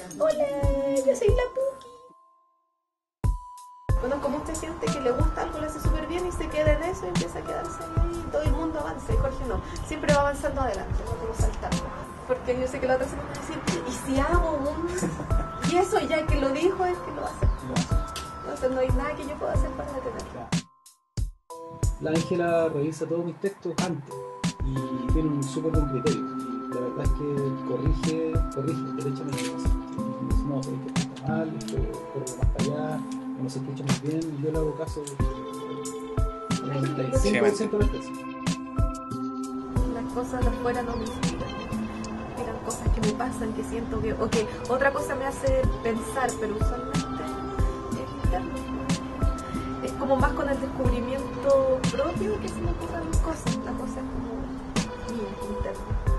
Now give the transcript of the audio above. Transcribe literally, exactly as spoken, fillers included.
Hola, yo soy la Puki. Conozco mucha gente que le gusta algo, le hace súper bien y se queda en eso y empieza a quedarse ahí y todo el mundo avanza. Y Jorge no, siempre va avanzando adelante, no como saltando. Porque yo sé que la otra semana va a decir, ¿y si hago un...? Y eso ya que lo dijo es que lo va a hacer. Entonces no hay nada que yo pueda hacer para detenerlo. La Ángela revisa todos mis textos antes y tiene un súper buen criterio. Y la verdad es que corrige, corrige derechamente. Si no, sabéis que esto está mal, esto corre más para allá, o no sé qué he hecho muy bien, y yo le hago caso al noventa y cinco por ciento de las veces. Las cosas de afuera no me inspiran. Inspiran cosas que me pasan, que siento que... O que otra cosa me hace pensar, pero usualmente es interno. Es como más con el descubrimiento propio que se me ocurren cosas. La cosa es como mía, interna.